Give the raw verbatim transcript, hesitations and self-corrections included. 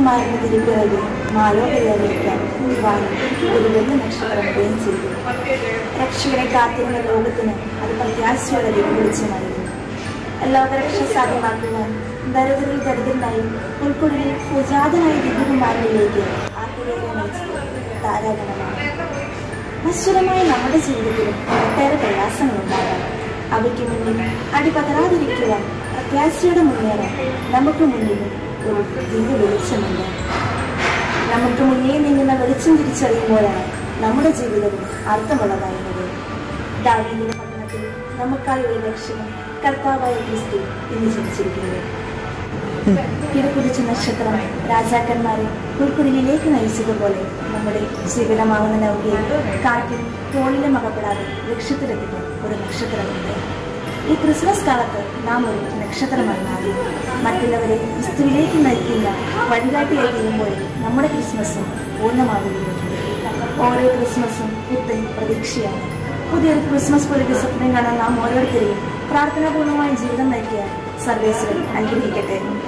ദൂതന്മാരുടെ തിരുപ്പിറകിൽ മാലോകരേറിയിരിക്കാൻ വാനി ഒരു വലിയ നക്ഷത്രം ഉദയം ചെയ്തു. രക്ഷകനെ കാത്തിരുന്ന ലോകത്തിന് അത് പ്രത്യാശയോടെ വെളിച്ചമായിരുന്നു. ലോകരക്ഷ സാധ്യമാക്കുവാൻ ദരിദ്രരിൽ ദരിദ്രനായി ഉൾക്കൊള്ളിൽ സുജാതനായ ദിവ്യകുമാരനിലേക്ക് ആത്മീയരെ നയിച്ചത് താരാഗണമാണ്. നശ്വരമായ നമ്മുടെ ജീവിതത്തിലും ഒട്ടേറെ പ്രയാസങ്ങളുണ്ടാകാം. അവയ്ക്ക് മുന്നിൽ അടിപതരാതിരിക്കുവാൻ പ്രത്യാശയോടെ മുന്നേറാൻ നമുക്ക് മുന്നിലും ഒരു ദിവ്യ വെളിച്ചമുണ്ട്. നമുക്ക് മുന്നേ നീങ്ങുന്ന വെളിച്ചം തിരിച്ചറിയുമ്പോഴാണ് നമ്മുടെ ജീവിതവും അർത്ഥമുള്ളതായിരുന്നത്. ദാവീദിന്റെ പട്ടണത്തിൽ നമുക്കായി ഒരു രക്ഷകൻ കർത്താവായ ക്രിസ്തു ഇന്ന് ജനിച്ചിരിക്കുന്നത്. കിടക്കുതിച്ച നക്ഷത്രം രാജാക്കന്മാരെ ഉൾക്കുടിലേക്ക് നയിച്ചതുപോലെ നമ്മുടെ ജീവിതമാകുന്ന നൗകയെ കാറ്റിൽ തോളിലും അകപ്പെടാതെ ലക്ഷ്യത്തിലെത്തിക്കാൻ ഒരു നക്ഷത്രമുണ്ട്. ഈ ക്രിസ്മസ് കാലത്ത് നാം ഒരു നക്ഷത്രമായി മാറി മറ്റുള്ളവരെ ക്രിസ്തുവിലേക്ക് നയിക്കുന്ന വഴികാട്ടിയായി തീരുമ്പോൾ നമ്മുടെ ക്രിസ്മസും പൂർണ്ണമാകുകയുണ്ട്. ഓരോ ക്രിസ്മസും പുത്തൻ പ്രതീക്ഷയാണ്. പുതിയൊരു ക്രിസ്മസ് പോലെ സ്വപ്നം കാണാൻ നാം ഓരോരുത്തരെയും പ്രാർത്ഥനാപൂർണമായ ജീവിതം നയിക്കാൻ സർവേശ്വരൻ അനുഗ്രഹിക്കട്ടെ.